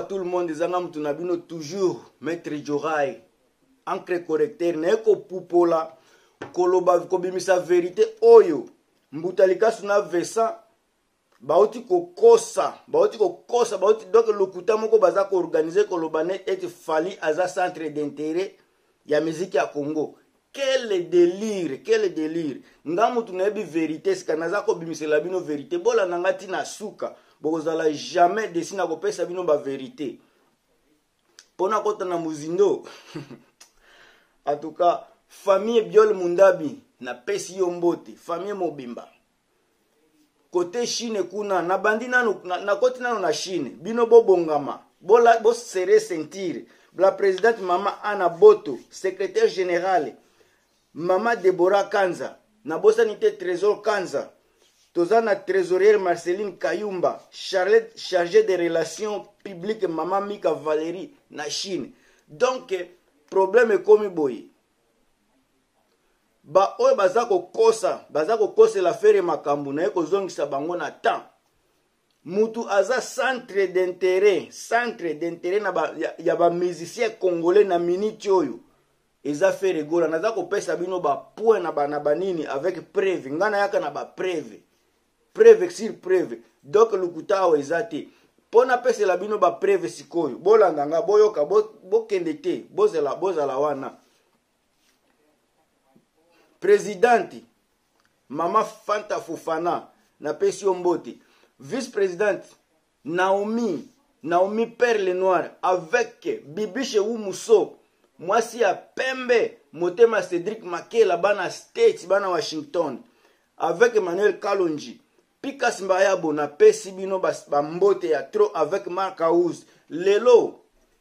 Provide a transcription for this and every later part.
tout le monde ezanga mutu na bino toujours maître Jorai encre correcteur na eko pupola koloba kobimisa vérité oyo mbuta likasu na vesa bauti kokosa bauti donc lokuta moko baza ko organiser koloba net et fali aza centre d'intérêt ya musique ya Congo. Quel délire nga mutu na yebi vérité sika naza ko bimisela bino vérité bola nanga tina suka bokozala jamais desina kopesa bino ba vérité pona kota na muzindo. En tout cas famille Biol Mundabi na pesi yo mbote famille Mobimba côté Chine kuna na bandi nanu na koti nanu na Chine bino bobongama bola bo serrer sentir la présidente Mama Ana Boto secrétaire générale Mama Deborah Kanza na bosanité Trésor Kanza tozana trésorière Marceline Kayumba chargée des relations publiques Mama Mika Valérie na Chine. Donc problème est comme boy ba oyo bazako kosa l'affaire makambu na eko zongisa bango na temps mutu aza centre d'intérêt na ya ba musicien congolais na minute oyo eza faire gola naza ko pesa bino ba point na banini avec preuve ngana yaka na ba preuve sur preuve donc lukuta o ezate pona pesa la bino ba preuve sikoyo bolanda nga boyoka bokende te bozala wana. Présidente Mama Fanta Fofana na pesi mbote vice-présidente Naomi Perle Noire avec Bibiche Umuso mwasi ya pembe Motema Cédric Makela bana States bana Washington avec Emmanuel Kalonji Pikas Mbayabo na pesi bino ba mbote ya trop avec Mark House lelo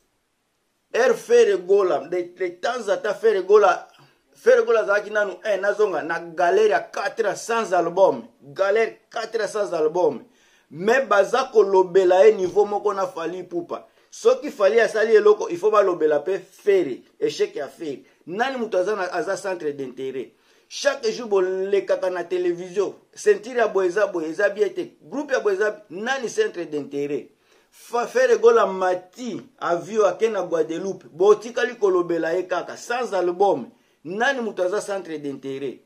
Faire gola de temps à ta faire gola zaki nanu nazonga na galère ya 400 albums galère 400 albums mais baza ko lobela niveau moko na Fali Ipupa soki Fali asali eloko il faut ba lobela pe faire échec ya faire nani mutu aza centre d'intérêt chaque jour bolekaka na télévision sentir ya boeza biete groupe ya boeza nani centre d'intérêt faire gola mati avio akena Guadeloupe botikali ko lobela kaka sans album nani mutaza centre d'intérêt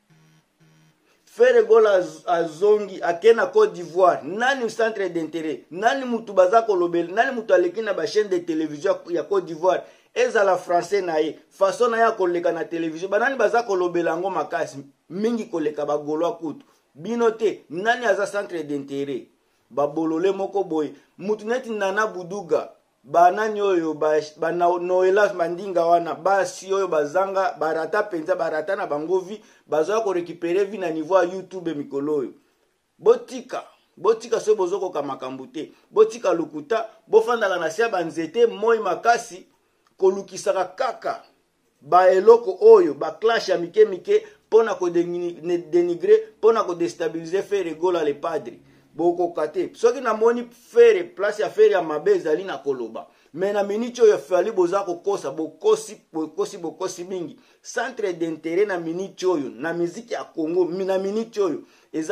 faire gola azongi akena Côte d'Ivoire nani centre d'intérêt nani mutu baza kolobel nani mutu alekina ba chaîne de télévision ya Côte d'Ivoire ezala français na ye façon na ya koleka na télévision banani baza kolobela ngo makasi mingi koleka ba golwa kutu binote nani aza centre d'intérêt babolole moko boy mutu neti Nana Buduga banani oyo ba Noela Mandinga wana basi oyo bazanga barata penza barata na bangovi bazoya ko récupérer vi na niveau ya YouTube mikolo oyo botika so bozoko ka makambute botika lukuta bofandala na sia banzete moi makasi kolukisaka kaka ba eloko oyo ba clash ya mike pona ko dénigrer pona ko déstabiliser faire gola le padre boko kate soki na moni faire place ya faire ya mabeza ali na koloba mais na minute oyo Fali boza ko kosa bokosi mingi centre d'intérêt na minute oyo na musique ya Congo na minute oyo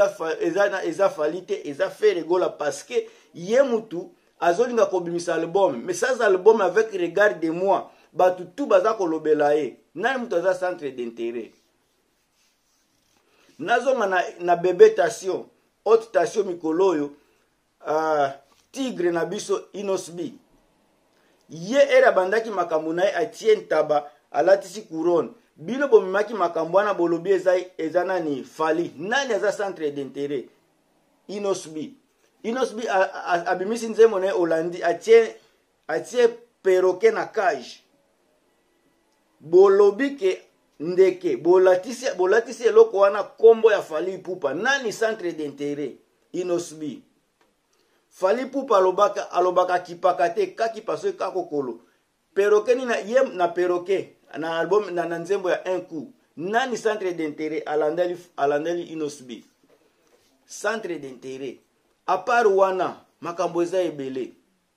eza Fali te eza faire gola parce que ye mutu azolinga ko bimisa album mais sans album avec regard de moi batu tout baza ko lobela nani mutu aza centre d'intérêt nazonga na bébé Tassion haute station mikoloyo tigre na biso Inosbi ye era bandaki makambo na atie ntaba alatisi couronne bino bomimaki makambo wana bolobi eza nani Fali nani aza centre d'intérêt Inosbi abimisi nzemo na Holandi atie perroquet na cage bolobi ke ndeke bolatisi eloko wana kombo ya Fali Ipupa nani centre d'intérêt Inosbi Fali Ipupa alobaka kipaka te kaki paso kakokolo perroquet ni na yem na perroquet na album na nzembo ya un coup nani centre d'intérêt alandeli Inosbi centre d'intérêt à part wana makambo eza ebele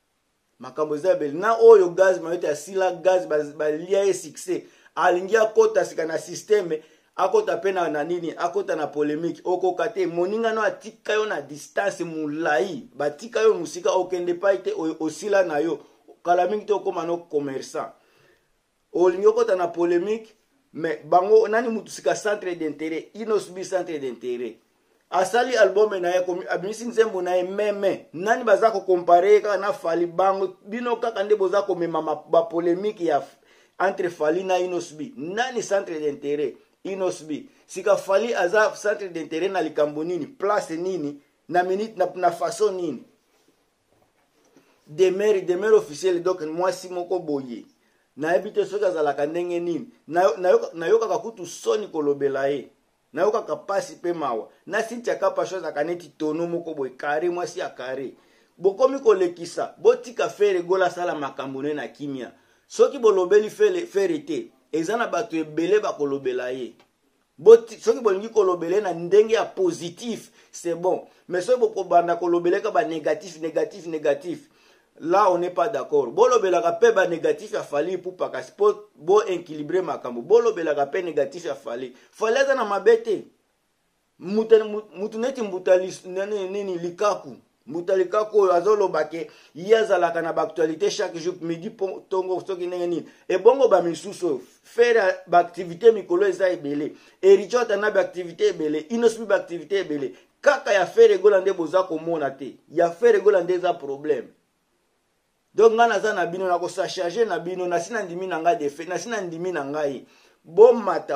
na oyo gaz mayete asila gaz balia succès alingia kota sika na système akota pe na nini akota na polémique okoka te moninga no atika yo na distance mulai batika yo musika okende pa ite osila na yo kala mingi te okoma no commerçant olingi okota na polémique mais bango nani mutu sika centre d'intérêt inosbi centre d'intérêt asali album na ye komi abimisi nzembo na ye meme nani baza ko comparer ka na Fally bango bino kaka nde boza ko mema ba polémique ya entre Fally na inosbi nani centre d'intérêt inosbi sika Fally aza centre d'intérêt na likambo nini place nini na minute na façon nini demeure officiel donc moi si moko boye na ebite soki azalaka ndenge nini na yoka kakutu soni kolobela ye na yoka kapasi pe mawa na sintia kapa chose akaneti tono moko boye kare mwasi ya kare bokomi kolekisa botika fere gola sala makambo na kimia soki bolobeli fere te ezana bato ebele bakolobela ye soki bolingi kolobele na ndenge ya positif c'est bon mais soki bokobanda kolobele ka ba négatif là on n'est pas d'accord bolobelaka pe ba négatif ya Fally pour pas sport bo équilibrer makambo bolobelaka pe négatif ya Fally aza na mabete mutu neti mbutalis nini likaku Mutalikako azoloba ke yazalaka na actualité chaque jour midi tongo soki ndenge nini e bongo ba misuso faire ba activité mikolo eza ebele erichota na ba activité ebele inosbi ba activité ebele kaka ya faire golande boza komona te ya faire golande za problème donc ngana za na bino na ko sa charger na bino na sina ndimi na nga defe na sina ndimi na ngai bomata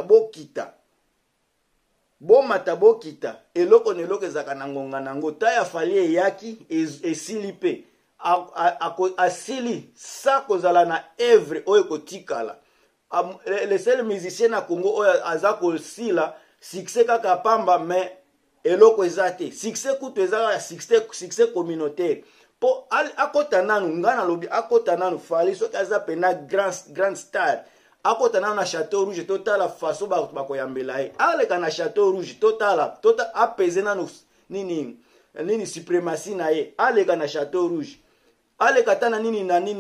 bokita eloko neloko ezaka na ngonga nango ta ya Fally eyaki esili pe asili sa kozala na œuvre oyo kotikala le seul musicien na Congo oyo aza kosila succès kaka pamba mais eloko eza te succès kutu eza succès communautaire po akota nanu ngana lobi akota nanu Fally soki aza pena grand star akota na Château Rouge totala faso bakoyambela ye aleka na Château Rouge totala apese nanu nini suprématie na ye aleka na Château Rouge aleka tana nini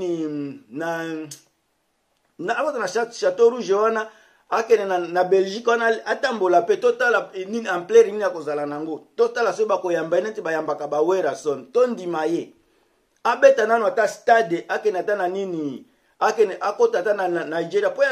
na akota na Château Rouge wana akene na Belgique wana atambola pe totala nini ampleur nini akozala nango totala so bakoyamba neti bayambaka bawera son tondima ye abeta nanu ata stade akene tana nini akene akota tana na Nigeria po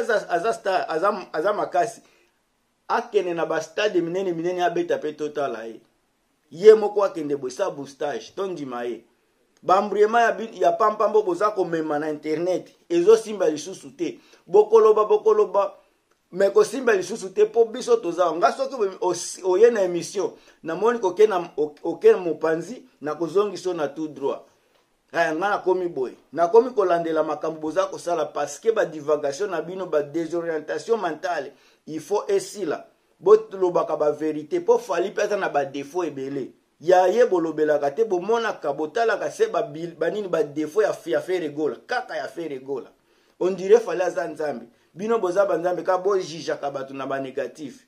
aza makasi akene na ba stade minene abeta pe totala ye moko akende bosa boostage tondima ye bambriema ya pampambo boza komema na internet ezo simba lisusu te bokoloba meko simba lisusu te po biso toza nga soki oye na émission na moni kokena mopanzi na kozongiso na tout droit nga nakomi boye nakomi kolandela makambo boza kosala parce que ba divagation na bino ba désorientation mentale il faut esila botolobaka ba vérité po Fally pesa na ba défaut ebele ya ye bolobelaka te bomonaka botalaka se banini ba défaut ya faire gola kaka ya faire gola on dirait Fally aza nzambe bino boza banzambe ka bojijaka bato na ba négatif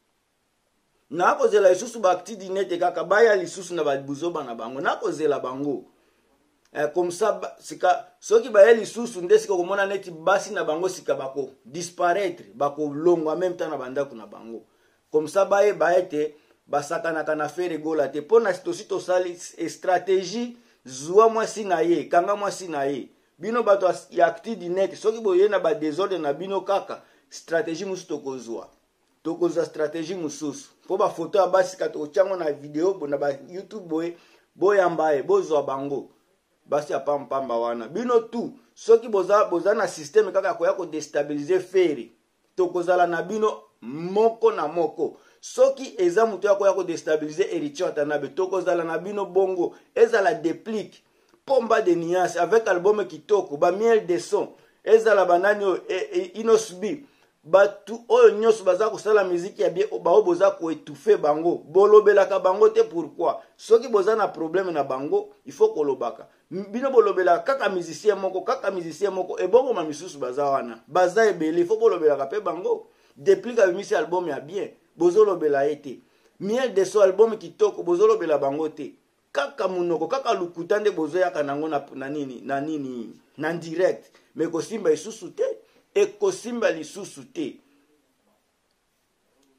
na kozela lisusu ba acti net kaka baya lisusu na ba buzoba na bango na kozela bango comme ça sika soki ba eli susu nde sika komona neti basi na bango sika bako disparaître bako longo en même temps na bandako na bango comme ça ba ete basakana kana faire gola te pona sito sali stratégie zwa mwasi na ye kanga mwasi na ye bino bato ya acti net soki boye na ba désordre na bino kaka stratégie musu tokozwa stratégie mususu po ba photo ya basi ka to chango na video na ba YouTube boyamba bozwa bango basi ya pamba wana bino tu soki boza na système kaka koya ko déstabiliser fere tokozala na bino moko na moko soki eza mutu ya koya ko déstabiliser Erichio Watanabe tokozala na bino bongo ezala déplique pomba de nuance avec album kitoko ba miel de son ezala banani inosbi batu oyo nyoso baza kosala musique ya bien bao boza ko étouffer bango bolobelaka bango te pourquoi soki boza na problème na bango il faut kolobaka bino bolobela kaka musicien moko e bongo ma misusu baza wana baza ebele il faut bolobelaka pe bango depuis ka misi album ya bien bozolobela ete miel de son album kitoko bozolobela bango te kaka munoko kaka lukuta nde bozoyaka nango na nini na direct mais kosimba isusu te ekosimba lisusu te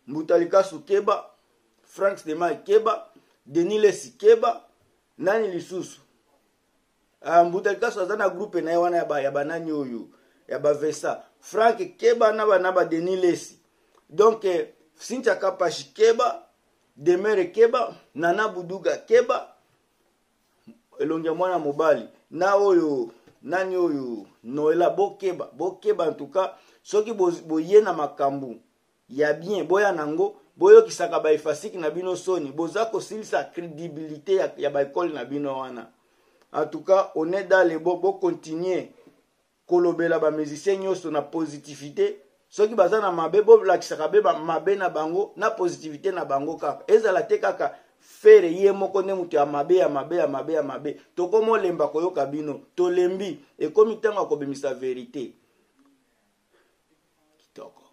Mbutalikasu keba, Frank Stemai keba, Denis Lesi keba, nani lisusu. Mbutalikasu azana groupe na wana ya banani oyo, ya ba Vesa. Frank keba naba Denis Lesi. Donc Cynthia Kapashi keba, Demere keba, Nana Buduga keba, elonge mwana mobali. Na oyo nani oyo Noela bokeba en tout cas soki boye na makambu ya bien boya nango boyo kisaka ba efasiki na bino soni boza ko silisa crédibilité ya ba école na bino wana. En tout cas on est dans les bo continuer kolobela ba musicien nyoso na positivité soki baza na mabe bo la kisaka be mabe na bango na positivité na bango kaka ezala te kaka fere ye moko ne mutu ya mabe tokomo lemba koyoka bino tolembi ekomi tanga kobimisa vérité kitoko.